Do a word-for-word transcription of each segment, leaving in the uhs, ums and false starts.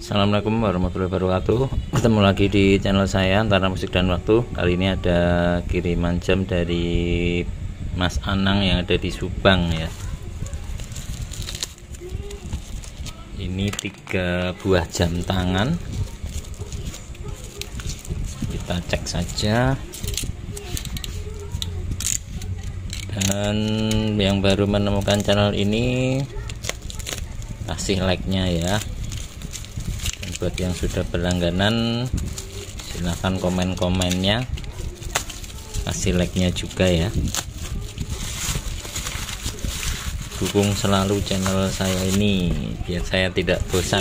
Assalamualaikum warahmatullahi wabarakatuh. Ketemu lagi di channel saya Antara Musik dan Waktu. Kali ini ada kiriman jam dari Mas Anang yang ada di Subang ya. Ini tiga buah jam tangan. Kita cek saja. Dan yang baru menemukan channel ini, kasih like-nya ya. Buat yang sudah berlangganan, silahkan komen-komennya, kasih like-nya juga ya. Dukung selalu channel saya ini biar saya tidak bosan.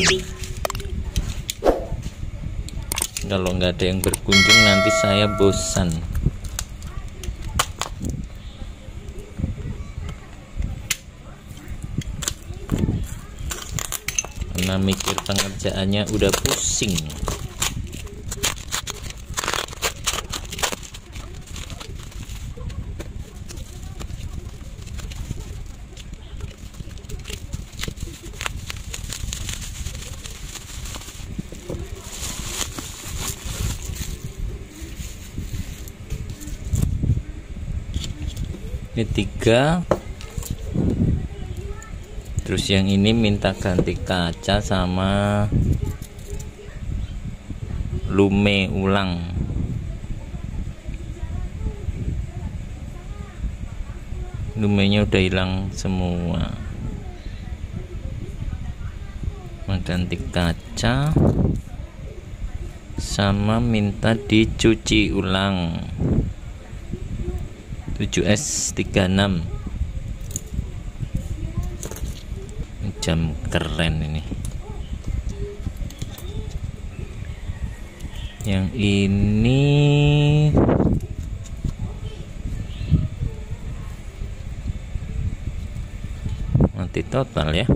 Kalau nggak ada yang berkunjung nanti saya bosan. Karena mikir pengerjaannya udah pusing. Ini tiga. Terus yang ini minta ganti kaca sama lume ulang. Lumenya udah hilang semua. Ganti kaca sama minta dicuci ulang. tujuh S tiga puluh enam. Jam keren ini. Yang ini mati total ya.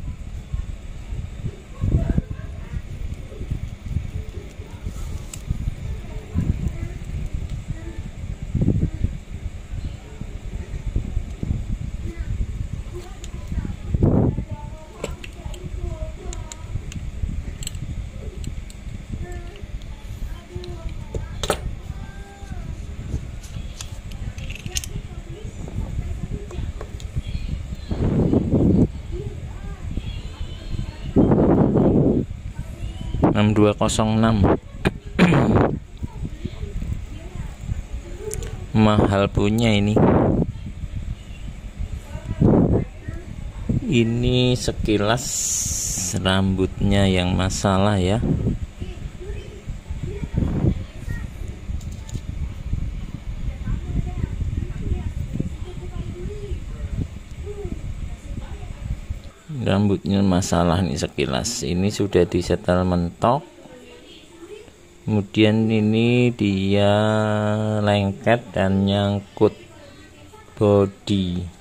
enam dua nol enam. Mahal punya ini. Ini sekilas rambutnya yang masalah ya. Rambutnya masalah nih sekilas. Ini sudah disetel mentok. Kemudian ini dia lengket dan nyangkut bodi.